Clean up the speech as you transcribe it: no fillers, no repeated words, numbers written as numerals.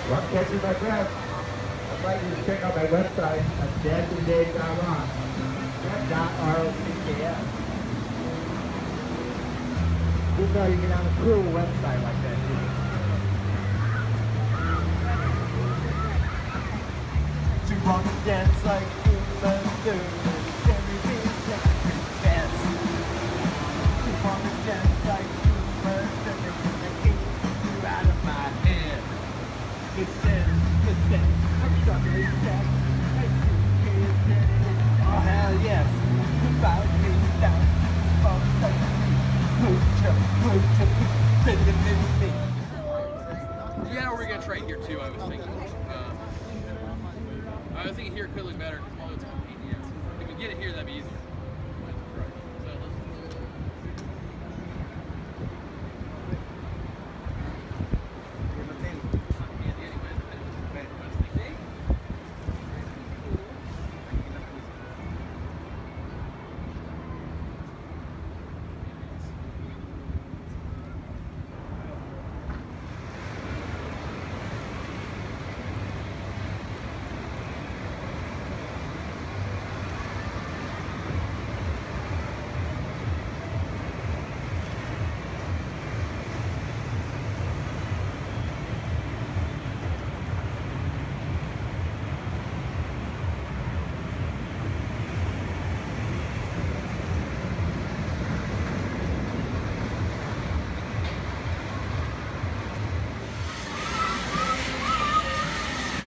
Well, catching my breath. I'd like you to check out my website at dancingdays.com.ROCKS. Didn't know you can have a cool website like that, too. To walk and dance like human doing everything that you best. To walk and dance like human doing and keep you out of my head. Listen, I'm struggling back. I see kids in it. Oh hell yes, about me down. Oh, yeah, we're gonna try here too. I was thinking here could look better because it's convenient. If we get it here, that'd be easier.